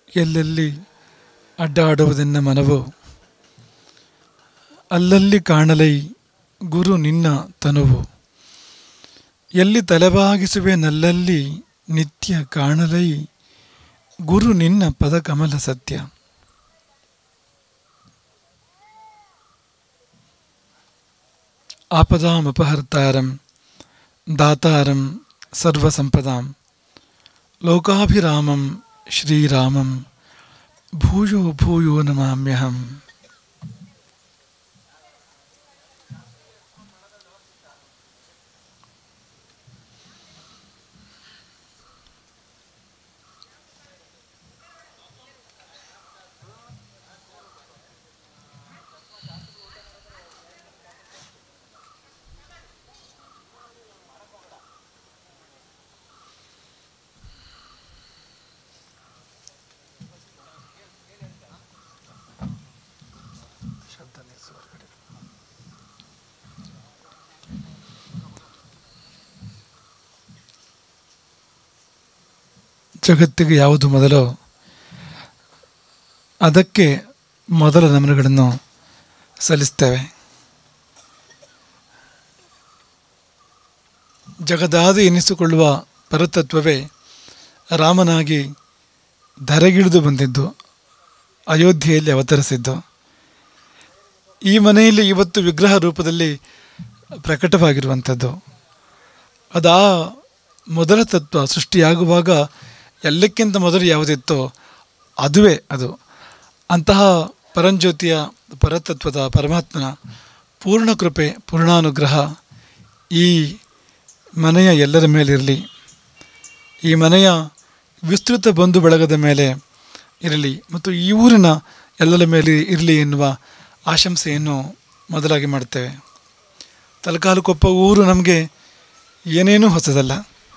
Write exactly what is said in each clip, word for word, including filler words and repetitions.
ಎಲ್ಲೆಲ್ಲಿ ಅಡ್ಡಾಡುವುದೆನ್ನ ಮನವೋ ಅಲ್ಲಲ್ಲಿ ಕಾಣಲೈ ಗುರು ನಿನ್ನ ತನುವು. ಎಲ್ಲಿ ತಲೆಬಾಗಿಸುವೆ ನಲ್ಲಲ್ಲಿ ನಿತ್ಯ ಕಾಣಲೈ ಗುರು ನಿನ್ನ ಪದಕಮಲ ಸತ್ಯ. ಆಪದಾಮಪಹರ್ತಾರಂ ದಾತಾರಂ ಸರ್ವಸಂಪದಾಂ ಲೋಕಾಭಿರಾಮಂ ಶ್ರೀರಾಮಂ ಭೂಯೋ ಭೂಯೋ ನಮಾಮ್ಯಹಂ. ಜಗತ್ತಿಗೆ ಯಾವುದು ಮೊದಲೋ ಅದಕ್ಕೆ ಮೊದಲ ನಮನಗಳನ್ನು ಸಲ್ಲಿಸ್ತೇವೆ. ಜಗದಾದಿ ಎನಿಸಿಕೊಳ್ಳುವ ಪರತತ್ವವೇ ರಾಮನಾಗಿ ಧರೆಗಿಳಿದು ಬಂದಿದ್ದು, ಅಯೋಧ್ಯೆಯಲ್ಲಿ ಅವತರಿಸಿದ್ದು, ಈ ಮನೆಯಲ್ಲಿ ಇವತ್ತು ವಿಗ್ರಹ ರೂಪದಲ್ಲಿ ಪ್ರಕಟವಾಗಿರುವಂಥದ್ದು. ಅದಾ ಮೊದಲ ತತ್ವ ಸೃಷ್ಟಿಯಾಗುವಾಗ ಎಲ್ಲಕ್ಕಿಂತ ಮೊದಲು ಯಾವುದಿತ್ತೋ ಅದುವೇ ಅದು. ಅಂತಹ ಪರಂಜ್ಯೋತಿಯ ಪರತತ್ವದ ಪರಮಾತ್ಮನ ಪೂರ್ಣ ಕೃಪೆ ಪೂರ್ಣಾನುಗ್ರಹ ಈ ಮನೆಯ ಎಲ್ಲರ ಮೇಲಿರಲಿ, ಈ ಮನೆಯ ವಿಸ್ತೃತ ಬಂಧು ಬಳಗದ ಮೇಲೆ ಇರಲಿ ಮತ್ತು ಈ ಊರಿನ ಎಲ್ಲರ ಮೇಲೆ ಇರಲಿ ಎನ್ನುವ ಆಶಂಸೆಯನ್ನು ಮೊದಲಾಗಿ ಮಾಡ್ತೇವೆ. ತಲಕಾಲುಕೊಪ್ಪ ಊರು ನಮಗೆ ಏನೇನೂ ಹೊಸದಲ್ಲ.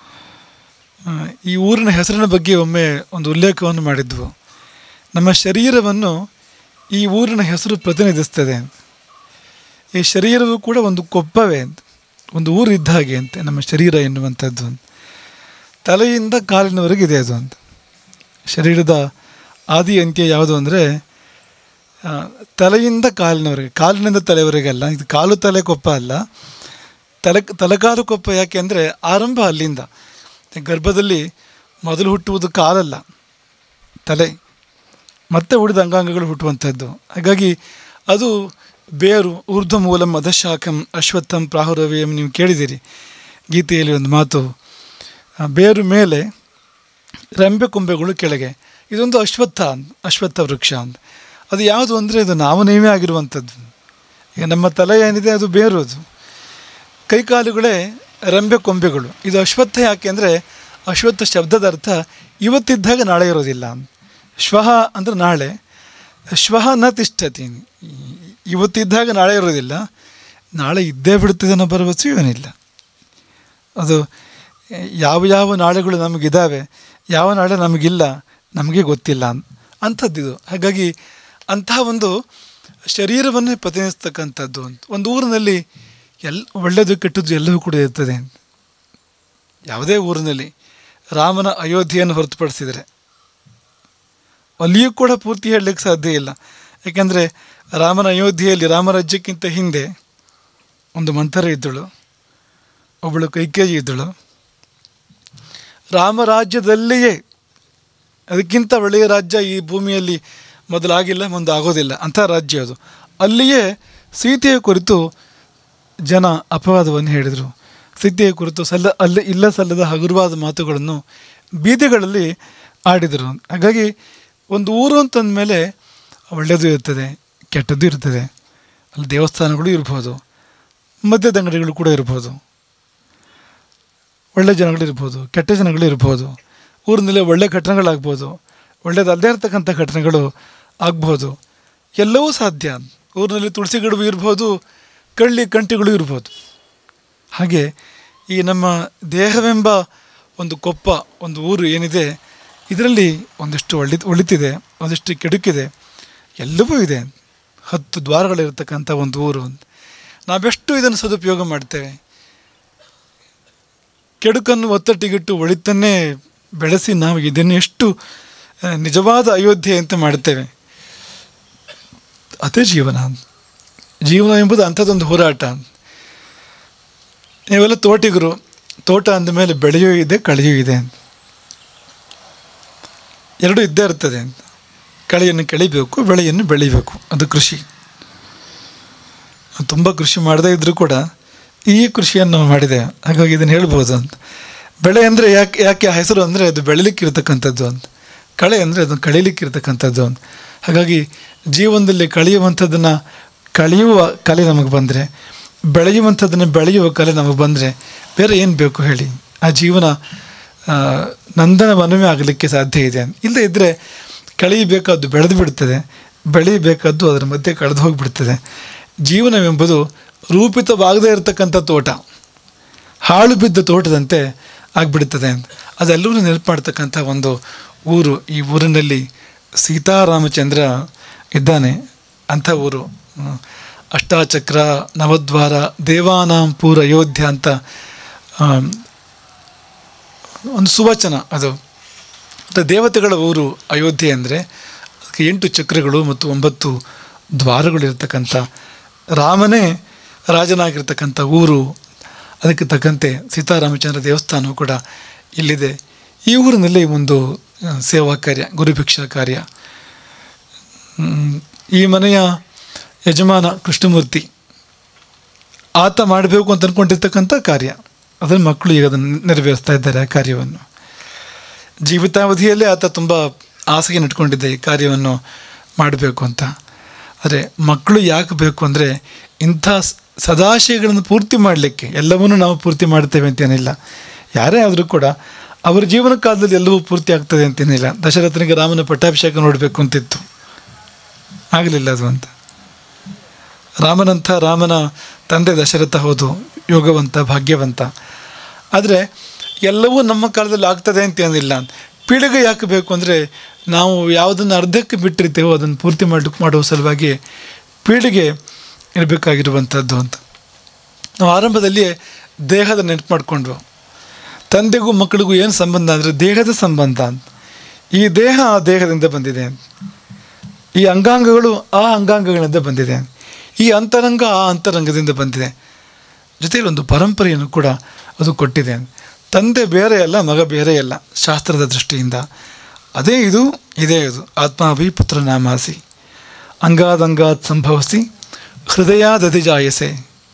ಈ ಊರಿನ ಹೆಸರಿನ ಬಗ್ಗೆ ಒಮ್ಮೆ ಒಂದು ಉಲ್ಲೇಖವನ್ನು ಮಾಡಿದ್ವು. ನಮ್ಮ ಶರೀರವನ್ನು ಈ ಊರಿನ ಹೆಸರು ಪ್ರತಿನಿಧಿಸ್ತದೆ. ಈ ಶರೀರವು ಕೂಡ ಒಂದು ಕೊಪ್ಪವೇ, ಒಂದು ಊರು ಇದ್ದ ಹಾಗೆ ಅಂತೆ ನಮ್ಮ ಶರೀರ ಎನ್ನುವಂಥದ್ದು. ತಲೆಯಿಂದ ಕಾಲಿನವರೆಗಿದೆ ಅದು ಅಂತ. ಶರೀರದ ಆದಿ ಅಂತ್ಯ ಯಾವುದು ಅಂದರೆ ತಲೆಯಿಂದ ಕಾಲಿನವರೆಗೆ, ಕಾಲಿನಿಂದ ತಲೆವರೆಗೆ ಅಲ್ಲ. ಇದು ಕಾಲು ತಲೆ ಕೊಪ್ಪ ಅಲ್ಲ, ತಲೆ ತಲೆಕಾಲು ಕೊಪ್ಪ. ಯಾಕೆ ಅಂದರೆ ಆರಂಭ ಅಲ್ಲಿಂದ. ಗರ್ಭದಲ್ಲಿ ಮೊದಲು ಹುಟ್ಟುವುದು ಕಾಲಲ್ಲ, ತಲೆ, ಮತ್ತೆ ಉಳಿದ ಅಂಗಾಂಗಗಳು ಹುಟ್ಟುವಂಥದ್ದು. ಹಾಗಾಗಿ ಅದು ಬೇರು. ಊರ್ಧ್ವ ಮೂಲಂ ಅಧಶಾಖಂ ಅಶ್ವತ್ಥಂ ಪ್ರಾಹುರವ್ಯಂ ನೀವು ಕೇಳಿದ್ದೀರಿ ಗೀತೆಯಲ್ಲಿ ಒಂದು ಮಾತು. ಬೇರು ಮೇಲೆ, ರೆಂಬೆ ಕೊಂಬೆಗಳು ಕೆಳಗೆ. ಇದೊಂದು ಅಶ್ವತ್ಥ ಅಶ್ವತ್ಥ ವೃಕ್ಷ ಅಂತ. ಅದು ಯಾವುದು ಅಂದರೆ ಇದು ನಾವು ನೀವೇ ಆಗಿರುವಂಥದ್ದು. ಈಗ ನಮ್ಮ ತಲೆ ಏನಿದೆ ಅದು ಬೇರು, ಅದು ಕೈಕಾಲುಗಳೇ ರೆಂಬೆ ಕೊಂಬೆಗಳು. ಇದು ಅಶ್ವತ್ಥ. ಯಾಕೆ ಅಂದರೆ ಅಶ್ವತ್ಥ ಶಬ್ದದ ಅರ್ಥ ಇವತ್ತಿದ್ದಾಗ ನಾಳೆ ಇರೋದಿಲ್ಲ. ಶ್ವಃ ಅಂದರೆ ನಾಳೆ, ಶ್ವಃ ನ ತಿಷ್ಠತಿ, ಇವತ್ತಿದ್ದಾಗ ನಾಳೆ ಇರೋದಿಲ್ಲ, ನಾಳೆ ಇದ್ದೇ ಬಿಡ್ತದೆ ಅನ್ನೋ ಭರವಸೆ ಏನಿಲ್ಲ. ಅದು ಯಾವ ಯಾವ ನಾಳೆಗಳು ನಮಗಿದ್ದಾವೆ, ಯಾವ ನಾಳೆ ನಮಗಿಲ್ಲ ನಮಗೆ ಗೊತ್ತಿಲ್ಲ ಅಂಥದ್ದಿದು. ಹಾಗಾಗಿ ಅಂತಹ ಒಂದು ಶರೀರವನ್ನೇ ಪ್ರತಿನಿಧಿಸ್ತಕ್ಕಂಥದ್ದು. ಒಂದು ಊರಿನಲ್ಲಿ ಎಲ್ಲ ಒಳ್ಳೆಯದು ಕೆಟ್ಟದ್ದು ಎಲ್ಲವೂ ಕೂಡ ಇರ್ತದೆ. ಯಾವುದೇ ಊರಿನಲ್ಲಿ ರಾಮನ ಅಯೋಧ್ಯೆಯನ್ನು ಹೊರತುಪಡಿಸಿದರೆ ಅಲ್ಲಿಯೂ ಕೂಡ ಪೂರ್ತಿ ಹೇಳಲಿಕ್ಕೆ ಸಾಧ್ಯ ಇಲ್ಲ. ಯಾಕೆಂದರೆ ರಾಮನ ಅಯೋಧ್ಯೆಯಲ್ಲಿ ರಾಮರಾಜ್ಯಕ್ಕಿಂತ ಹಿಂದೆ ಒಂದು ಮಂಥರ ಇದ್ದಳು, ಒಬ್ಬಳು ಕೈಕೇಯಿ ಇದ್ದಳು. ರಾಮರಾಜ್ಯದಲ್ಲಿಯೇ ಅದಕ್ಕಿಂತ ಒಳ್ಳೆಯ ರಾಜ್ಯ ಈ ಭೂಮಿಯಲ್ಲಿ ಮೊದಲಾಗಿಲ್ಲ, ಮುಂದೆ ಆಗೋದಿಲ್ಲ, ಅಂಥ ರಾಜ್ಯ ಅದು. ಅಲ್ಲಿಯೇ ಸೀತೆಯ ಕುರಿತು ಜನ ಅಪವಾದವನ್ನು ಹೇಳಿದರು. ಸೀತೆಯ ಕುರಿತು ಸಲ್ಲ ಅಲ್ಲಿ ಇಲ್ಲ ಸಲ್ಲದ ಹಗುರವಾದ ಮಾತುಗಳನ್ನು ಬೀದಿಗಳಲ್ಲಿ ಆಡಿದರು. ಹಾಗಾಗಿ ಒಂದು ಊರು ಅಂತಂದ ಮೇಲೆ ಒಳ್ಳೆಯದು ಇರ್ತದೆ, ಕೆಟ್ಟದ್ದು ಇರ್ತದೆ. ಅಲ್ಲಿ ದೇವಸ್ಥಾನಗಳು ಇರ್ಬೋದು, ಮದ್ಯದ ಅಂಗಡಿಗಳು ಕೂಡ ಇರ್ಬೋದು, ಒಳ್ಳೆಯ ಜನಗಳಿರ್ಬೋದು, ಕೆಟ್ಟ ಜನಗಳು ಇರ್ಬೋದು. ಊರಿನಲ್ಲಿ ಒಳ್ಳೆಯ ಘಟನೆಗಳಾಗ್ಬೋದು, ಒಳ್ಳೆಯದಲ್ಲದೇ ಇರ್ತಕ್ಕಂಥ ಘಟನೆಗಳು ಆಗ್ಬೋದು. ಎಲ್ಲವೂ ಸಾಧ್ಯ. ಊರಿನಲ್ಲಿ ತುಳಸಿ ಗಿಡವೂ ಇರ್ಬೋದು, ಕಳ್ಳಿ ಕಂಟಿಗಳು ಇರ್ಬೋದು. ಹಾಗೆ ಈ ನಮ್ಮ ದೇಹವೆಂಬ ಒಂದು ಕೊಪ್ಪ, ಒಂದು ಊರು ಏನಿದೆ, ಇದರಲ್ಲಿ ಒಂದಿಷ್ಟು ಒಳ್ಳಿ ಒಳಿತಿದೆ, ಒಂದಿಷ್ಟು ಕೆಡುಕಿದೆ, ಎಲ್ಲವೂ ಇದೆ. ಹತ್ತು ದ್ವಾರಗಳಿರ್ತಕ್ಕಂಥ ಒಂದು ಊರು. ನಾವೆಷ್ಟು ಇದನ್ನು ಸದುಪಯೋಗ ಮಾಡ್ತೇವೆ. ಕೆಡುಕನ್ನು ಒತ್ತಟ್ಟಿಗಿಟ್ಟು ಒಳಿತನ್ನೇ ಬೆಳೆಸಿ ನಾವು ಇದನ್ನು ಎಷ್ಟು ನಿಜವಾದ ಅಯೋಧ್ಯೆ ಅಂತ ಮಾಡ್ತೇವೆ. ಅದೇ ಜೀವನ. ಜೀವನ ಎಂಬುದು ಅಂಥದ್ದೊಂದು ಹೋರಾಟ. ನೀವೆಲ್ಲ ತೋಟಿಗರು, ತೋಟ ಅಂದಮೇಲೆ ಬೆಳೆಯೂ ಇದೆ, ಕಳೆಯೂ ಇದೆ, ಎರಡೂ ಇದ್ದೇ ಇರ್ತದೆ ಅಂತ. ಕಳೆಯನ್ನು ಕಳಿಬೇಕು, ಬೆಳೆಯನ್ನು ಬೆಳಿಬೇಕು, ಅದು ಕೃಷಿ. ತುಂಬ ಕೃಷಿ ಮಾಡದೇ ಇದ್ದರೂ ಕೂಡ ಈ ಕೃಷಿಯನ್ನು ನಾವು ಮಾಡಿದ್ದೇವೆ, ಹಾಗಾಗಿ ಇದನ್ನು ಹೇಳ್ಬೋದು ಅಂತ. ಬೆಳೆ ಅಂದರೆ ಯಾಕೆ ಯಾಕೆ ಆ ಹೆಸರು ಅಂದರೆ ಅದು ಬೆಳಿಲಿಕ್ಕಿರ್ತಕ್ಕಂಥದ್ದು ಅಂತ, ಕಳೆ ಅಂದರೆ ಅದನ್ನು ಕಳೀಲಿಕ್ಕಿರ್ತಕ್ಕಂಥದ್ದು ಅಂತ. ಹಾಗಾಗಿ ಜೀವನದಲ್ಲಿ ಕಳೆಯುವಂಥದ್ದನ್ನು ಕಳೆಯುವ ಕಲೆ ನಮಗೆ ಬಂದರೆ, ಬೆಳೆಯುವಂಥದ್ದನ್ನು ಬೆಳೆಯುವ ಕಲೆ ನಮಗೆ ಬಂದರೆ ಬೇರೆ ಏನು ಬೇಕು ಹೇಳಿ? ಆ ಜೀವನ ನಂದನ ವನವೇ ಆಗಲಿಕ್ಕೆ ಸಾಧ್ಯ ಇದೆ. ಇಲ್ಲದೇ ಇದ್ದರೆ ಕಳೆಯಬೇಕಾದ್ದು ಬೆಳೆದು ಬಿಡ್ತದೆ, ಬೆಳೆಯಬೇಕಾದ್ದು ಅದರ ಮಧ್ಯೆ ಕಳೆದು ಹೋಗಿಬಿಡ್ತದೆ. ಜೀವನವೆಂಬುದು ರೂಪಿತವಾಗದೇ ಇರತಕ್ಕಂಥ ತೋಟ, ಹಾಳು ಬಿದ್ದ ತೋಟದಂತೆ ಆಗಿಬಿಡ್ತದೆ ಅಂತ. ಅದೆಲ್ಲವೂ ನೆನಪು ಮಾಡ್ತಕ್ಕಂಥ ಒಂದು ಊರು. ಈ ಊರಿನಲ್ಲಿ ಸೀತಾರಾಮಚಂದ್ರ ಇದ್ದಾನೆ ಅಂಥ ಊರು. ಅಷ್ಟಾಚಕ್ರ, ನವದ್ವಾರ, ದೇವಾನಾಂ ಪೂರ ಅಯೋಧ್ಯ ಅಂತ ಒಂದು ಸುವಚನ ಅದು. ಮತ್ತು ದೇವತೆಗಳ ಊರು ಅಯೋಧ್ಯೆ ಅಂದರೆ ಅದಕ್ಕೆ ಎಂಟು ಚಕ್ರಗಳು ಮತ್ತು ಒಂಬತ್ತು ದ್ವಾರಗಳಿರ್ತಕ್ಕಂಥ, ರಾಮನೇ ರಾಜನಾಗಿರ್ತಕ್ಕಂಥ ಊರು. ಅದಕ್ಕೆ ತಕ್ಕಂತೆ ಸೀತಾರಾಮಚಂದ್ರ ದೇವಸ್ಥಾನವೂ ಕೂಡ ಇಲ್ಲಿದೆ. ಈ ಊರಿನಲ್ಲಿ ಒಂದು ಸೇವಾ ಕಾರ್ಯ, ಗುರುಭಿಕ್ಷಾ ಕಾರ್ಯ. ಈ ಮನೆಯ ಯಜಮಾನ ಕೃಷ್ಣಮೂರ್ತಿ, ಆತ ಮಾಡಬೇಕು ಅಂತ ಅಂದ್ಕೊಂಡಿರ್ತಕ್ಕಂಥ ಕಾರ್ಯ, ಅದನ್ನು ಮಕ್ಕಳು ಈಗ ಅದನ್ನು ನೆರವೇರಿಸ್ತಾ ಇದ್ದಾರೆ ಆ ಕಾರ್ಯವನ್ನು. ಜೀವಿತಾವಧಿಯಲ್ಲೇ ಆತ ತುಂಬ ಆಸೆಯನ್ನು ಇಟ್ಕೊಂಡಿದ್ದೆ ಈ ಕಾರ್ಯವನ್ನು ಮಾಡಬೇಕು ಅಂತ. ಆದರೆ ಮಕ್ಕಳು ಯಾಕೆ ಬೇಕು ಅಂದರೆ ಇಂಥ ಸದಾಶಯಗಳನ್ನು ಪೂರ್ತಿ ಮಾಡಲಿಕ್ಕೆ. ಎಲ್ಲವನ್ನೂ ನಾವು ಪೂರ್ತಿ ಮಾಡ್ತೇವೆ ಅಂತೇನಿಲ್ಲ, ಯಾರೇ ಆದರೂ ಕೂಡ ಅವರ ಜೀವನ ಕಾಲದಲ್ಲಿ ಎಲ್ಲವೂ ಪೂರ್ತಿ ಆಗ್ತದೆ ಅಂತೇನಿಲ್ಲ. ದಶರಥನಿಗೆ ರಾಮನ ಪಟ್ಟಾಭಿಷೇಕ ನೋಡಬೇಕು ಅಂತಿತ್ತು, ಆಗಲಿಲ್ಲ ಅದು ಅಂತ. ರಾಮನಂಥ ರಾಮನ ತಂದೆ ದಶರಥ ಹೌದು, ಯೋಗವಂತ, ಭಾಗ್ಯವಂತ. ಆದರೆ ಎಲ್ಲವೂ ನಮ್ಮ ಕಾಲದಲ್ಲಿ ಆಗ್ತದೆ ಅಂತೇನಿಲ್ಲ. ಪೀಳಿಗೆ ಯಾಕೆ ಬೇಕು ಅಂದರೆ ನಾವು ಯಾವುದನ್ನು ಅರ್ಧಕ್ಕೆ ಬಿಟ್ಟಿರ್ತೇವೋ ಅದನ್ನು ಪೂರ್ತಿ ಮಾಡಿ ಮಾಡುವ ಸಲುವಾಗಿ ಪೀಳಿಗೆ ಇರಬೇಕಾಗಿರುವಂಥದ್ದು ಅಂತ. ನಾವು ಆರಂಭದಲ್ಲಿ ದೇಹದ ನೆನಪು ಮಾಡಿಕೊಂಡ್ವು. ತಂದೆಗೂ ಮಕ್ಕಳಿಗೂ ಏನು ಸಂಬಂಧ ಅಂದರೆ ದೇಹದ ಸಂಬಂಧ ಅಂತ. ಈ ದೇಹ ಆ ದೇಹದಿಂದ ಬಂದಿದೆ, ಈ ಅಂಗಾಂಗಗಳು ಆ ಅಂಗಾಂಗಗಳಿಂದ ಬಂದಿದೆ, ಈ ಅಂತರಂಗ ಆ ಅಂತರಂಗದಿಂದ ಬಂದಿದೆ. ಜೊತೆಯಲ್ಲಿ ಒಂದು ಪರಂಪರೆಯನ್ನು ಕೂಡ ಅದು ಕೊಟ್ಟಿದೆ. ತಂದೆ ಬೇರೆ ಅಲ್ಲ, ಮಗ ಬೇರೆ ಅಲ್ಲ ಶಾಸ್ತ್ರದ ದೃಷ್ಟಿಯಿಂದ. ಅದೇ ಇದು, ಇದೇ ಇದು. ಆತ್ಮಾಭಿ ಪುತ್ರ ನಾಮಾಸಿ ಅಂಗಾದಂಗಾತ್ ಸಂಭವಿಸಿ ಹೃದಯಾದಧಿಜಾಯಸೆ.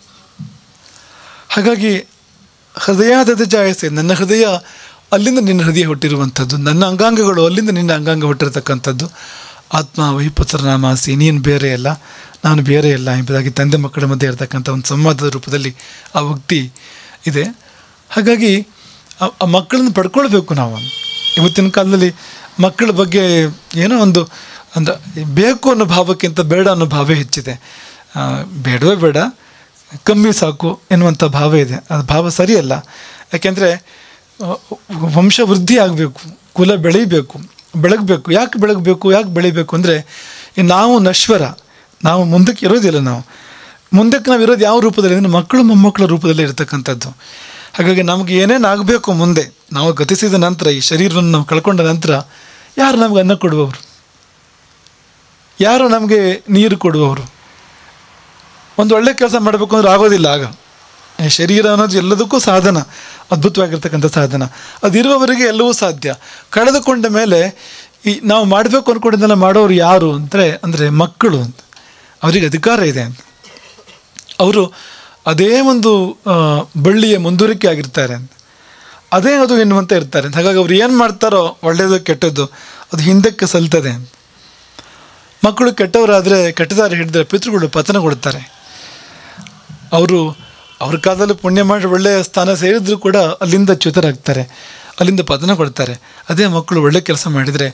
ಹಾಗಾಗಿ ಹೃದಯಾದಧಿಜಾಯಸೆ, ನನ್ನ ಹೃದಯ ಅಲ್ಲಿಂದ ನಿನ್ನ ಹೃದಯ ಹುಟ್ಟಿರುವಂಥದ್ದು, ನನ್ನ ಅಂಗಾಂಗಗಳು ಅಲ್ಲಿಂದ ನಿನ್ನ ಅಂಗಾಂಗ ಹುಟ್ಟಿರತಕ್ಕಂಥದ್ದು. ಆತ್ಮಾಭಿ ಪುತ್ರ ನಾಮಾಸಿ, ನೀನು ಬೇರೆ ಅಲ್ಲ, ನಾನು ಬೇರೆ ಅಲ್ಲ ಎಂಬುದಾಗಿ ತಂದೆ ಮಕ್ಕಳ ಮಧ್ಯೆ ಇರತಕ್ಕಂಥ ಒಂದು ಸಂವಾದದ ರೂಪದಲ್ಲಿ ಆ ಉಕ್ತಿ ಇದೆ. ಹಾಗಾಗಿ ಆ ಮಕ್ಕಳನ್ನು ಪಡ್ಕೊಳ್ಬೇಕು ನಾವು. ಇವತ್ತಿನ ಕಾಲದಲ್ಲಿ ಮಕ್ಕಳ ಬಗ್ಗೆ ಏನೋ ಒಂದು ಅಂದ್ರೆ ಬೇಕು ಅನ್ನೋ ಭಾವಕ್ಕಿಂತ ಬೇಡ ಅನ್ನೋ ಭಾವ ಹೆಚ್ಚಿದೆ. ಬೇಡವೇ ಬೇಡ, ಕಮ್ಮಿ ಸಾಕು ಎನ್ನುವಂಥ ಭಾವ ಇದೆ. ಅದು ಭಾವ ಸರಿಯಲ್ಲ. ಯಾಕೆಂದರೆ ವಂಶ ವೃದ್ಧಿ ಆಗಬೇಕು, ಕುಲ ಬೆಳೀಬೇಕು, ಬೆಳಗಬೇಕು. ಯಾಕೆ ಬೆಳಗಬೇಕು, ಯಾಕೆ ಬೆಳಿಬೇಕು ಅಂದರೆ ನಾವು ನಶ್ವರ, ನಾವು ಮುಂದಕ್ಕೆ ಇರೋದಿಲ್ಲ. ನಾವು ಮುಂದಕ್ಕೆ ನಾವು ಇರೋದು ಯಾವ ರೂಪದಲ್ಲಿ ಅಂದರೆ ಮಕ್ಕಳು ಮೊಮ್ಮಕ್ಕಳ ರೂಪದಲ್ಲಿ ಇರತಕ್ಕಂಥದ್ದು. ಹಾಗಾಗಿ ನಮಗೆ ಏನೇನು ಆಗಬೇಕು ಮುಂದೆ, ನಾವು ಗತಿಸಿದ ನಂತರ, ಈ ಶರೀರವನ್ನು ನಾವು ಕಳ್ಕೊಂಡ ನಂತರ ಯಾರು ನಮಗೆ ಅನ್ನ ಕೊಡುವವರು, ಯಾರು ನಮಗೆ ನೀರು ಕೊಡುವವರು? ಒಂದು ಒಳ್ಳೆ ಕೆಲಸ ಮಾಡಬೇಕು ಅಂದ್ರೆ ಆಗೋದಿಲ್ಲ. ಆಗ ಈ ಶರೀರ ಅನ್ನೋದು ಎಲ್ಲದಕ್ಕೂ ಸಾಧನ, ಅದ್ಭುತವಾಗಿರ್ತಕ್ಕಂಥ ಸಾಧನ. ಅದಿರುವವರೆಗೆ ಎಲ್ಲವೂ ಸಾಧ್ಯ. ಕಳೆದುಕೊಂಡ ಮೇಲೆ ಈ ನಾವು ಮಾಡಬೇಕು ಅಂದ್ಕೊಂಡಿದ್ದೆಲ್ಲ ಮಾಡೋರು ಯಾರು ಅಂದರೆ ಅಂದರೆ ಮಕ್ಕಳು ಅಂತ. ಅವರಿಗೆ ಅಧಿಕಾರ ಇದೆ ಅಂತ. ಅವರು ಅದೇ ಒಂದು ಬಳ್ಳಿಯ ಮುಂದುವರಿಕೆ ಆಗಿರ್ತಾರೆ ಅಂತ, ಅದೇ ಅದು ಎನ್ನುವಂತೆ ಇರ್ತಾರೆ ಅಂತ. ಹಾಗಾಗಿ ಅವ್ರು ಏನು ಮಾಡ್ತಾರೋ ಒಳ್ಳೆಯದು ಕೆಟ್ಟದ್ದು ಅದು ಹಿಂದಕ್ಕೆ ಸಲ್ತದೆ. ಮಕ್ಕಳು ಕೆಟ್ಟವರಾದರೆ, ಕೆಟ್ಟದಾರಿ ಹಿಡಿದ್ರೆ ಪಿತೃಗಳು ಪತನಗೊಳ್ತಾರೆ. ಅವರು ಅವ್ರ ಕಾಲದಲ್ಲಿ ಪುಣ್ಯ ಮಾಡಿ ಒಳ್ಳೆಯ ಸ್ಥಾನ ಸೇರಿದ್ರು ಕೂಡ ಅಲ್ಲಿಂದ ಚ್ಯುತರಾಗ್ತಾರೆ, ಅಲ್ಲಿಂದ ಪತನಗೊಳ್ತಾರೆ. ಅದೇ ಮಕ್ಕಳು ಒಳ್ಳೆ ಕೆಲಸ ಮಾಡಿದರೆ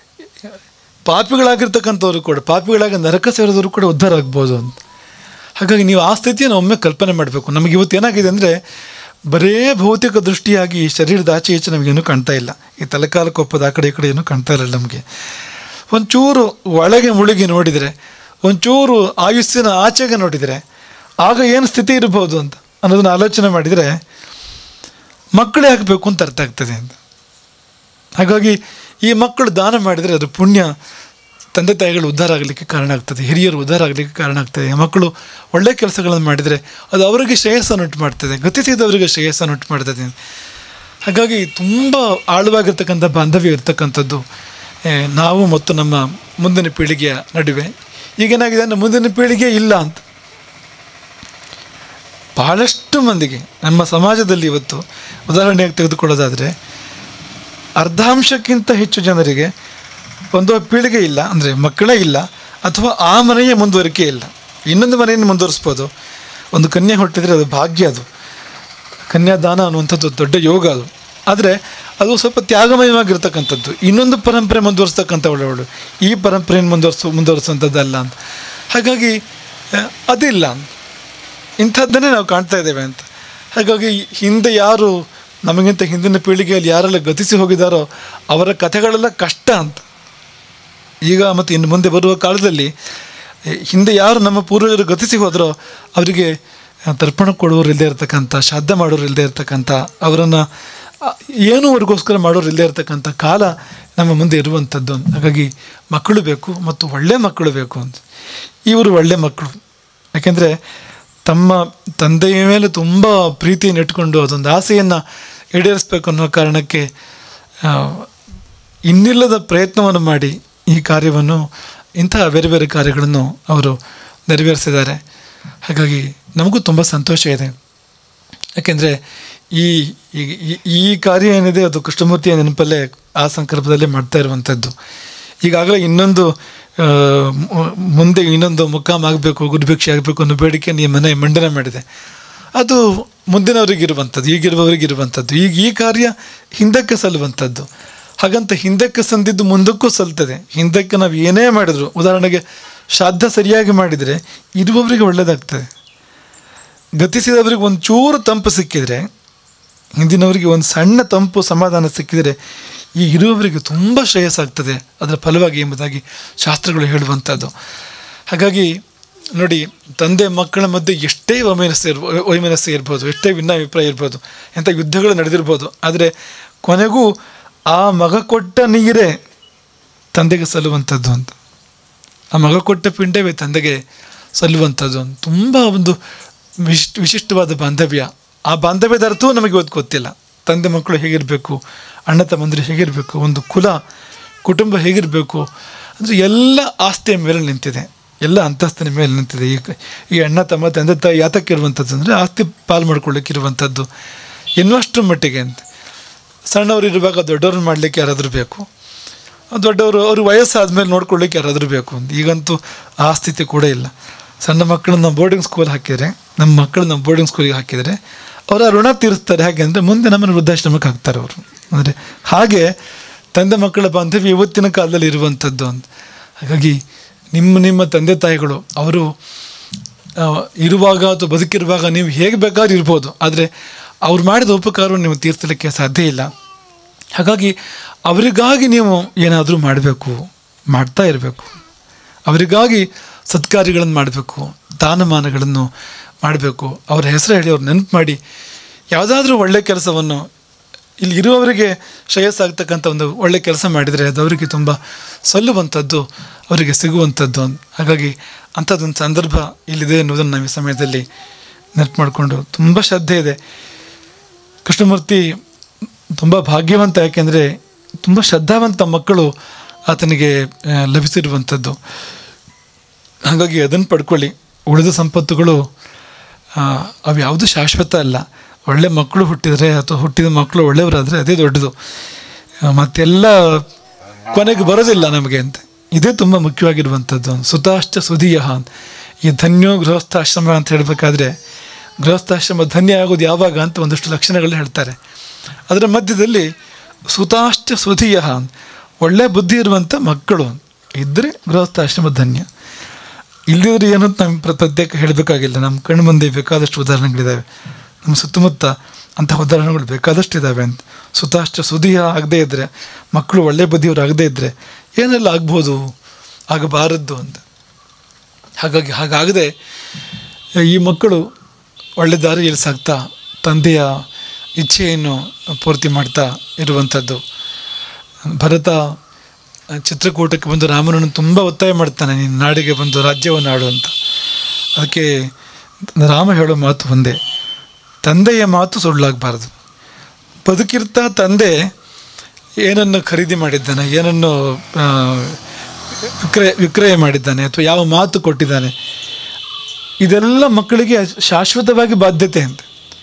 ಪಾಪಿಗಳಾಗಿರ್ತಕ್ಕಂಥವ್ರು ಕೂಡ, ಪಾಪಿಗಳಾಗಿ ನರಕ ಸೇರಿದವರು ಕೂಡ ಉದ್ಧಾರ ಆಗ್ಬೋದು ಅಂತ. ಹಾಗಾಗಿ ನೀವು ಆ ಸ್ಥಿತಿಯನ್ನು ಒಮ್ಮೆ ಕಲ್ಪನೆ ಮಾಡಬೇಕು. ನಮಗೆ ಇವತ್ತು ಏನಾಗಿದೆ ಅಂದರೆ ಬರೇ ಭೌತಿಕ ದೃಷ್ಟಿಯಾಗಿ ಶರೀರದ ಆಚೆ ಈಚೆ ನಮಗೇನು ಕಾಣ್ತಾ ಇಲ್ಲ. ಈ ತಲೆಕಾಲ ಕೊಪ್ಪದ ಆ ಕಡೆ ಈ ಕಡೆ ಏನೂ ಕಾಣ್ತಾ ಇಲ್ಲ ನಮಗೆ. ಒಂಚೂರು ಒಳಗೆ ಮುಳುಗಿ ನೋಡಿದರೆ, ಒಂಚೂರು ಆಯುಷ್ಯನ ಆಚೆಗೆ ನೋಡಿದರೆ ಆಗ ಏನು ಸ್ಥಿತಿ ಇರ್ಬೋದು ಅಂತ ಅನ್ನೋದನ್ನು ಆಲೋಚನೆ ಮಾಡಿದರೆ ಮಕ್ಕಳೇ ಆಗಬೇಕು ಅಂತ ಅರ್ಥ ಆಗ್ತದೆ ಅಂತ. ಹಾಗಾಗಿ ಈ ಮಕ್ಕಳು ದಾನ ಮಾಡಿದರೆ ಅದು ಪುಣ್ಯ ತಂದೆ ತಾಯಿಗಳು ಉದ್ಧಾರ ಆಗಲಿಕ್ಕೆ ಕಾರಣ ಆಗ್ತದೆ, ಹಿರಿಯರು ಉದ್ಧಾರ ಆಗಲಿಕ್ಕೆ ಕಾರಣ ಆಗ್ತದೆ. ಮಕ್ಕಳು ಒಳ್ಳೆಯ ಕೆಲಸಗಳನ್ನು ಮಾಡಿದರೆ ಅದು ಅವರಿಗೆ ಶ್ರೇಯಸ್ಸನ್ನುಂಟು ಮಾಡ್ತದೆ, ಗತಿಸಿದವರಿಗೆ ಶ್ರೇಯಸ್ಸನ್ನುಂಟು ಮಾಡ್ತದೆ. ಹಾಗಾಗಿ ತುಂಬ ಆಳವಾಗಿರ್ತಕ್ಕಂಥ ಬಾಂಧವ್ಯ ಇರ್ತಕ್ಕಂಥದ್ದು ನಾವು ಮತ್ತು ನಮ್ಮ ಮುಂದಿನ ಪೀಳಿಗೆಯ ನಡುವೆ. ಈಗೇನಾಗಿದೆ ಅಂದರೆ ಮುಂದಿನ ಪೀಳಿಗೆ ಇಲ್ಲ ಅಂತ ಬಹಳಷ್ಟು ಮಂದಿಗೆ ನಮ್ಮ ಸಮಾಜದಲ್ಲಿ ಇವತ್ತು ಉದಾಹರಣೆಯಾಗಿ ತೆಗೆದುಕೊಳ್ಳೋದಾದರೆ ಅರ್ಧಾಂಶಕ್ಕಿಂತ ಹೆಚ್ಚು ಜನರಿಗೆ ಒಂದು ಪೀಳಿಗೆ ಇಲ್ಲ, ಅಂದರೆ ಮಕ್ಕಳೇ ಇಲ್ಲ, ಅಥವಾ ಆ ಮನೆಯ ಮುಂದುವರಿಕೆ ಇಲ್ಲ. ಇನ್ನೊಂದು ಮನೆಯನ್ನು ಮುಂದುವರಿಸ್ಬೋದು. ಒಂದು ಕನ್ಯೆ ಹುಟ್ಟಿದರೆ ಅದು ಭಾಗ್ಯ, ಅದು ಕನ್ಯಾದಾನ ಅನ್ನುವಂಥದ್ದು ದೊಡ್ಡ ಯೋಗ ಅದು. ಆದರೆ ಅದು ಸ್ವಲ್ಪ ತ್ಯಾಗಮಯವಾಗಿರ್ತಕ್ಕಂಥದ್ದು. ಇನ್ನೊಂದು ಪರಂಪರೆ ಮುಂದುವರಿಸ್ತಕ್ಕಂಥ ಒಳ್ಳೆಯವಳು ಈ ಪರಂಪರೆಯನ್ನು ಮುಂದುವರಿಸು ಮುಂದುವರಿಸುವಂಥದ್ದಲ್ಲ ಅಂತ. ಹಾಗಾಗಿ ಅದಿಲ್ಲ, ಇಂಥದ್ದನ್ನೇ ನಾವು ಕಾಣ್ತಾ ಇದ್ದೇವೆ ಅಂತ. ಹಾಗಾಗಿ ಹಿಂದೆ ಯಾರು ನಮಗಿಂತ ಹಿಂದಿನ ಪೀಳಿಗೆಯಲ್ಲಿ ಯಾರೆಲ್ಲ ಗತಿಸಿ ಹೋಗಿದ್ದಾರೋ ಅವರ ಕಥೆಗಳೆಲ್ಲ ಕಷ್ಟ ಅಂತ. ಈಗ ಮತ್ತು ಇನ್ನು ಮುಂದೆ ಬರುವ ಕಾಲದಲ್ಲಿ ಹಿಂದೆ ಯಾರು ನಮ್ಮ ಪೂರ್ವಜರು ಗತಿಸಿ ಹೋದರೋ ಅವರಿಗೆ ತರ್ಪಣ ಕೊಡುವವರು ಇಲ್ಲದೆ ಇರತಕ್ಕಂಥ, ಶ್ರಾದ್ದ ಮಾಡೋರು ಇಲ್ಲದೆ ಇರತಕ್ಕಂಥ, ಅವರನ್ನು ಏನೂ ಅವ್ರಿಗೋಸ್ಕರ ಮಾಡೋರು ಇಲ್ಲದೆ ಇರತಕ್ಕಂಥ ಕಾಲ ನಮ್ಮ ಮುಂದೆ ಇರುವಂಥದ್ದು. ಹಾಗಾಗಿ ಮಕ್ಕಳು ಬೇಕು ಮತ್ತು ಒಳ್ಳೆಯ ಮಕ್ಕಳು ಬೇಕು ಅಂತ. ಇವರು ಒಳ್ಳೆಯ ಮಕ್ಕಳು, ಯಾಕೆಂದರೆ ತಮ್ಮ ತಂದೆಯ ಮೇಲೆ ತುಂಬ ಪ್ರೀತಿಯನ್ನು ಇಟ್ಕೊಂಡು ಅದೊಂದು ಆಸೆಯನ್ನು ಈಡೇರಿಸಬೇಕು ಅನ್ನೋ ಕಾರಣಕ್ಕೆ ಇನ್ನಿಲ್ಲದ ಪ್ರಯತ್ನವನ್ನು ಮಾಡಿ ಈ ಕಾರ್ಯವನ್ನು, ಇಂತಹ ಬೇರೆ ಬೇರೆ ಕಾರ್ಯಗಳನ್ನು ಅವರು ನೆರವೇರಿಸಿದ್ದಾರೆ. ಹಾಗಾಗಿ ನಮಗೂ ತುಂಬ ಸಂತೋಷ ಇದೆ. ಯಾಕೆಂದರೆ ಈ ಈ ಕಾರ್ಯ ಏನಿದೆ ಅದು ಕೃಷ್ಣಮೂರ್ತಿಯ ನೆನಪಲ್ಲೇ ಆ ಸಂಕಲ್ಪದಲ್ಲೇ ಮಾಡ್ತಾ ಇರುವಂಥದ್ದು. ಈಗಾಗಲೇ ಇನ್ನೊಂದು ಮುಂದೆ ಇನ್ನೊಂದು ಮುಖಾಮ್ ಆಗಬೇಕು, ಗುರುಭಿಕ್ಷೆ ಆಗಬೇಕು ಅನ್ನೋ ಬೇಡಿಕೆಯನ್ನು ಈ ಮನೆ ಮಂಡನೆ ಮಾಡಿದೆ. ಅದು ಮುಂದಿನವರಿಗಿರುವಂಥದ್ದು, ಈಗಿರುವವರಿಗಿರುವಂಥದ್ದು. ಈಗ ಈ ಕಾರ್ಯ ಹಿಂದಕ್ಕೆ ಸಲ್ಲುವಂಥದ್ದು. ಹಾಗಂತ ಹಿಂದಕ್ಕೆ ಸಂದಿದ್ದು ಮುಂದಕ್ಕೂ ಸಲ್ತದೆ. ಹಿಂದಕ್ಕೆ ನಾವು ಏನೇ ಮಾಡಿದ್ರು, ಉದಾಹರಣೆಗೆ ಶ್ರಾದ್ದ ಸರಿಯಾಗಿ ಮಾಡಿದರೆ ಇರುವವರಿಗೆ ಒಳ್ಳೆಯದಾಗ್ತದೆ. ಗತಿಸಿದವರಿಗೆ ಒಂದು ಚೂರು ತಂಪು ಸಿಕ್ಕಿದರೆ, ಹಿಂದಿನವರಿಗೆ ಒಂದು ಸಣ್ಣ ತಂಪು ಸಮಾಧಾನ ಸಿಕ್ಕಿದರೆ ಈ ಇರುವವರಿಗೆ ತುಂಬ ಶ್ರೇಯಸ್ಸಾಗ್ತದೆ ಅದರ ಫಲವಾಗಿ ಎಂಬುದಾಗಿ ಶಾಸ್ತ್ರಗಳು ಹೇಳುವಂಥದ್ದು. ಹಾಗಾಗಿ ನೋಡಿ, ತಂದೆ ಮಕ್ಕಳ ಮಧ್ಯೆ ಎಷ್ಟೇ ವೈಮನಸ್ಸು ಇರ್ಬೋ ವೈಮನಸ್ಸು ಇರ್ಬೋದು, ಎಷ್ಟೇ ಭಿನ್ನಾಭಿಪ್ರಾಯ ಇರ್ಬೋದು, ಎಂಥ ಯುದ್ಧಗಳು ನಡೆದಿರ್ಬೋದು, ಆದರೆ ಕೊನೆಗೂ ಆ ಮಗ ಕೊಟ್ಟ ನೀರೇ ತಂದೆಗೆ ಸಲ್ಲುವಂಥದ್ದು ಅಂತ. ಆ ಮಗ ಕೊಟ್ಟ ಪಿಂಡವೇ ತಂದೆಗೆ ಸಲ್ಲುವಂಥದ್ದು ಅಂತ. ತುಂಬ ಒಂದು ವಿಶಿಷ್ಟ ವಿಶಿಷ್ಟವಾದ ಬಾಂಧವ್ಯ. ಆ ಬಾಂಧವ್ಯದ ಅರ್ಥವೂ ನಮಗೆ ಇವತ್ತು ಗೊತ್ತಿಲ್ಲ. ತಂದೆ ಮಕ್ಕಳು ಹೇಗಿರಬೇಕು, ಅಣ್ಣ ತಮ್ಮಂದಿರು ಹೇಗಿರಬೇಕು, ಒಂದು ಕುಲ ಕುಟುಂಬ ಹೇಗಿರಬೇಕು ಅಂದರೆ ಎಲ್ಲ ಆಸ್ತಿಯ ಮೇಲೆ ನಿಂತಿದೆ, ಎಲ್ಲ ಅಂತಸ್ತಿನ ಮೇಲೆ ನಿಂತಿದೆ. ಈ ಈ ಅಣ್ಣ ತಮ್ಮ ತಂದೆ ತಾಯಿ ಯಾತಕ್ಕೆ ಇರುವಂಥದ್ದು ಅಂದರೆ ಆಸ್ತಿ ಪಾಲು ಮಾಡ್ಕೊಳ್ಳಿಕ್ಕೆ ಇರುವಂಥದ್ದು ಎನ್ನುವಷ್ಟು ಮಟ್ಟಿಗೆ ಅಂತ. ಸಣ್ಣವರು ಇರುವಾಗ ದೊಡ್ಡವ್ರನ್ನ ಮಾಡಲಿಕ್ಕೆ ಯಾರಾದರೂ ಬೇಕು, ದೊಡ್ಡವರು ಅವರು ವಯಸ್ಸಾದ್ಮೇಲೆ ನೋಡ್ಕೊಳ್ಳಿಕ್ಕೆ ಯಾರಾದರೂ ಬೇಕು ಅಂತ. ಈಗಂತೂ ಆ ಸ್ಥಿತಿ ಕೂಡ ಇಲ್ಲ. ಸಣ್ಣ ಮಕ್ಕಳನ್ನ ಬೋರ್ಡಿಂಗ್ ಸ್ಕೂಲ್ ಹಾಕಿದರೆ, ನಮ್ಮ ಮಕ್ಕಳನ್ನ ಬೋರ್ಡಿಂಗ್ ಸ್ಕೂಲಿಗೆ ಹಾಕಿದರೆ ಅವರ ಋಣ ತೀರಿಸ್ತಾರೆ. ಹಾಗೆ ಅಂದರೆ ಮುಂದೆ ನಮ್ಮನ್ನು ವೃದ್ಧಾಶ್ರಮಕ್ಕೆ ಹಾಕ್ತಾರೆ ಅವರು. ಅಂದರೆ ಹಾಗೆ ತಂದೆ ಮಕ್ಕಳ ಬಾಂಧವ್ಯ ಇವತ್ತಿನ ಕಾಲದಲ್ಲಿ ಇರುವಂಥದ್ದು ಅಂತ. ಹಾಗಾಗಿ ನಿಮ್ಮ ನಿಮ್ಮ ತಂದೆ ತಾಯಿಗಳು ಅವರು ಇರುವಾಗ ಅಥವಾ ಬದುಕಿರುವಾಗ ನೀವು ಹೇಗೆ ಬೇಕಾದ್ರೂ ಇರ್ಬೋದು, ಆದರೆ ಅವ್ರು ಮಾಡಿದ ಉಪಕಾರವನ್ನು ನೀವು ತೀರಿಸಲಿಕ್ಕೆ ಸಾಧ್ಯ ಇಲ್ಲ. ಹಾಗಾಗಿ ಅವರಿಗಾಗಿ ನೀವು ಏನಾದರೂ ಮಾಡಬೇಕು, ಮಾಡ್ತಾ ಇರಬೇಕು. ಅವರಿಗಾಗಿ ಸತ್ಕಾರ್ಯಗಳನ್ನು ಮಾಡಬೇಕು, ದಾನಮಾನಗಳನ್ನು ಮಾಡಬೇಕು. ಅವರ ಹೆಸರು ಹೇಳಿ ಅವ್ರು ನೆನಪು ಮಾಡಿ ಯಾವುದಾದ್ರೂ ಒಳ್ಳೆಯ ಕೆಲಸವನ್ನು, ಇಲ್ಲಿ ಇರುವವರಿಗೆ ಶ್ರೇಯಸ್ಸಾಗ್ತಕ್ಕಂಥ ಒಂದು ಒಳ್ಳೆಯ ಕೆಲಸ ಮಾಡಿದರೆ ಅದು ಅವರಿಗೆ ತುಂಬ ಸಲ್ಲುವಂಥದ್ದು, ಅವರಿಗೆ ಸಿಗುವಂಥದ್ದು. ಹಾಗಾಗಿ ಅಂಥದ್ದೊಂದು ಸಂದರ್ಭ ಇಲ್ಲಿದೆ ಅನ್ನೋದನ್ನು ನಾವು ಈ ಸಮಯದಲ್ಲಿ ನೆನಪು ಮಾಡಿಕೊಂಡು ತುಂಬ ಶ್ರದ್ಧೆ ಇದೆ. ಕೃಷ್ಣಮೂರ್ತಿ ತುಂಬ ಭಾಗ್ಯವಂತ, ಯಾಕೆಂದರೆ ತುಂಬ ಶ್ರದ್ಧಾವಂತ ಮಕ್ಕಳು ಆತನಿಗೆ ಲಭಿಸಿರುವಂಥದ್ದು. ಹಾಗಾಗಿ ಅದನ್ನು ಪಡ್ಕೊಳ್ಳಿ. ಉಳಿದ ಸಂಪತ್ತುಗಳು ಅವು ಯಾವುದು ಶಾಶ್ವತ ಅಲ್ಲ. ಒಳ್ಳೆ ಮಕ್ಕಳು ಹುಟ್ಟಿದರೆ ಅಥವಾ ಹುಟ್ಟಿದ ಮಕ್ಕಳು ಒಳ್ಳೆಯವರಾದರೆ ಅದೇ ದೊಡ್ಡದು, ಮತ್ತೆಲ್ಲ ಕೊನೆಗೆ ಬರೋದಿಲ್ಲ ನಮಗೆ ಅಂತ. ಇದೇ ತುಂಬ ಮುಖ್ಯವಾಗಿರುವಂಥದ್ದು. ಸುತಾಶ್ಚ ಸುಧೀಯ ಅಂತ. ಈ ಧನ್ಯೋ ಗೃಹಸ್ಥಾಶ್ರಮ ಅಂತ ಹೇಳಬೇಕಾದ್ರೆ ಗೃಹಸ್ಥಾಶ್ರಮ ಧನ್ಯ ಆಗೋದು ಯಾವಾಗ ಅಂತ ಒಂದಷ್ಟು ಲಕ್ಷಣಗಳನ್ನ ಹೇಳ್ತಾರೆ. ಅದರ ಮಧ್ಯದಲ್ಲಿ ಸುತಾಶ್ಚ ಸುಧೀಯ, ಒಳ್ಳೆಯ ಬುದ್ಧಿ ಇರುವಂಥ ಮಕ್ಕಳು ಇದ್ದರೆ ಗೃಹಸ್ಥಾಶ್ರಮ ಧನ್ಯ. ಇಲ್ಲದಿದ್ರೆ ಏನು ಅಂತ ನಮ್ಮ ಪ್ರತ್ಯೇಕ ಹೇಳಬೇಕಾಗಿಲ್ಲ. ನಮ್ಮ ಕಣ್ಣು ಮುಂದೆ ಬೇಕಾದಷ್ಟು ಉದಾಹರಣೆಗಳಿದ್ದಾವೆ, ನಮ್ಮ ಸುತ್ತಮುತ್ತ ಅಂಥ ಉದಾಹರಣೆಗಳು ಬೇಕಾದಷ್ಟು ಇದ್ದಾವೆ ಅಂತ. ಸುತಾಶ್ಚ ಸುಧೀಯ ಆಗದೇ ಇದ್ದರೆ, ಮಕ್ಕಳು ಒಳ್ಳೆಯ ಬುದ್ಧಿಯವರು ಆಗದೇ ಇದ್ದರೆ ಏನೆಲ್ಲ ಆಗ್ಬೋದು, ಆಗಬಾರದ್ದು ಅಂತ. ಹಾಗಾಗಿ ಹಾಗಾಗದೆ ಈ ಮಕ್ಕಳು ಒಳ್ಳೆ ದಾರಿಯಲ್ಲಿ ಸಾಗ್ತಾ ತಂದೆಯ ಇಚ್ಛೆಯನ್ನು ಪೂರ್ತಿ ಮಾಡ್ತಾ ಇರುವಂಥದ್ದು. ಭರತ ಚಿತ್ರಕೂಟಕ್ಕೆ ಬಂದು ರಾಮನನ್ನು ತುಂಬ ಒತ್ತಾಯ ಮಾಡ್ತಾನೆ, ನೀನು ನಾಡಿಗೆ ಬಂದು ರಾಜ್ಯವನ್ನು ಆಡು ಅಂತ. ಅದಕ್ಕೆ ರಾಮ ಹೇಳೋ ಮಾತು ಒಂದೇ, ತಂದೆಯ ಮಾತು ಸುಳ್ಳಾಗಬಾರ್ದು. ಬದುಕಿರ್ತಾ ತಂದೆ ಏನನ್ನು ಖರೀದಿ ಮಾಡಿದ್ದಾನೆ, ಏನನ್ನು ವಿಕ್ರಯ ವಿಕ್ರಯ ಮಾಡಿದ್ದಾನೆ ಅಥವಾ ಯಾವ ಮಾತು ಕೊಟ್ಟಿದ್ದಾನೆ, ಇದೆಲ್ಲ ಮಕ್ಕಳಿಗೆ ಶಾಶ್ವತವಾಗಿ ಬಾಧ್ಯತೆ ಅಂತ.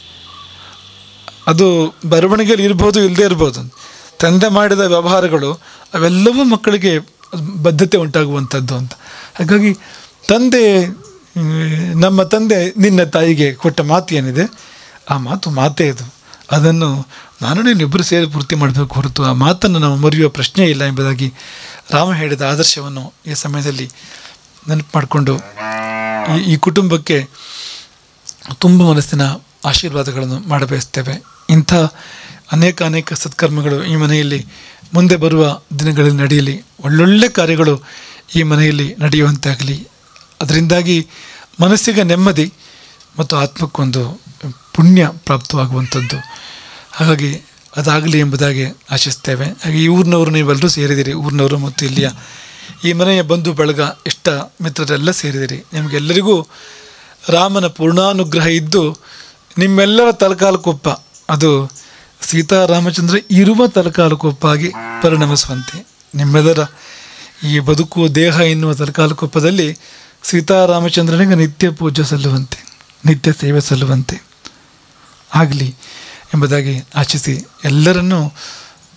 ಅದು ಬರವಣಿಗೆಯಲ್ಲಿ ಇರ್ಬೋದು, ಇಲ್ಲದೇ ಇರ್ಬೋದು. ತಂದೆ ಮಾಡಿದ ವ್ಯವಹಾರಗಳು ಅವೆಲ್ಲವೂ ಮಕ್ಕಳಿಗೆ ಬದ್ಧತೆ ಉಂಟಾಗುವಂಥದ್ದು ಅಂತ. ಹಾಗಾಗಿ ತಂದೆ, ನಮ್ಮ ತಂದೆ ನಿನ್ನ ತಾಯಿಗೆ ಕೊಟ್ಟ ಮಾತು ಏನಿದೆ, ಆ ಮಾತು ಮಾತೇ ಇದು. ಅದನ್ನು ನಾನು ನೀನಿಬ್ಬರು ಸೇರಿ ಪೂರ್ತಿ ಮಾಡಬೇಕು ಹೊರತು ಆ ಮಾತನ್ನು ನಾವು ಮರೆಯುವ ಪ್ರಶ್ನೆ ಇಲ್ಲ ಎಂಬುದಾಗಿ ರಾಮ ಹೇಳಿದ ಆದರ್ಶವನ್ನು ಈ ಸಮಯದಲ್ಲಿ ನೆನಪು ಮಾಡಿಕೊಂಡು ಈ ಈ ಕುಟುಂಬಕ್ಕೆ ತುಂಬ ಮನಸ್ಸಿನ ಆಶೀರ್ವಾದಗಳನ್ನು ಮಾಡಬಯಸ್ತೇವೆ. ಇಂಥ ಅನೇಕ ಅನೇಕ ಸತ್ಕರ್ಮಗಳು ಈ ಮನೆಯಲ್ಲಿ ಮುಂದೆ ಬರುವ ದಿನಗಳಲ್ಲಿ ನಡೆಯಲಿ. ಒಳ್ಳೊಳ್ಳೆ ಕಾರ್ಯಗಳು ಈ ಮನೆಯಲ್ಲಿ ನಡೆಯುವಂತಾಗಲಿ. ಅದರಿಂದಾಗಿ ಮನಸ್ಸಿಗೆ ನೆಮ್ಮದಿ ಮತ್ತು ಆತ್ಮಕ್ಕೊಂದು ಪುಣ್ಯ ಪ್ರಾಪ್ತವಾಗುವಂಥದ್ದು. ಹಾಗಾಗಿ ಅದಾಗಲಿ ಎಂಬುದಾಗಿ ಆಶಿಸ್ತೇವೆ. ಹಾಗೆ ಈ ಊರಿನವರು ನೀವೆಲ್ಲರೂ ಸೇರಿದಿರಿ, ಊರಿನವರು ಮತ್ತು ಇಲ್ಲಿಯ ಈ ಮನೆಯ ಬಂಧು ಬಳಗ ಇಷ್ಟ ಮಿತ್ರರೆಲ್ಲ ಸೇರಿದಿರಿ. ನಿಮಗೆಲ್ಲರಿಗೂ ರಾಮನ ಪೂರ್ಣಾನುಗ್ರಹ ಇದ್ದು ನಿಮ್ಮೆಲ್ಲರ ತಲಕಾಲುಕೊಪ್ಪ ಅದು ಸೀತಾರಾಮಚಂದ್ರ ಇರುವ ತಲಕಾಲುಕೊಪ್ಪಾಗಿ ಪರಿಣಮಿಸುವಂತೆ, ನಿಮ್ಮೆಲ್ಲರ ಈ ಬದುಕುವ ದೇಹ ಎನ್ನುವ ತಲಕಾಲುಕೊಪ್ಪದಲ್ಲಿ ಸೀತಾರಾಮಚಂದ್ರನಿಗೆ ನಿತ್ಯ ಪೂಜೆ ಸಲ್ಲುವಂತೆ, ನಿತ್ಯ ಸೇವೆ ಸಲ್ಲುವಂತೆ ಆಗಲಿ ಎಂಬುದಾಗಿ ಆಶಿಸಿ ಎಲ್ಲರನ್ನೂ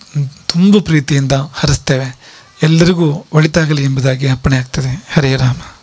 ತುಂಬ ಪ್ರೀತಿಯಿಂದ ಹರಿಸ್ತೇವೆ. ಎಲ್ಲರಿಗೂ ಒಳಿತಾಗಲಿ ಎಂಬುದಾಗಿ ಅಪ್ಪಣೆ ಆಗ್ತದೆ. ಹರೇ ರಾಮ.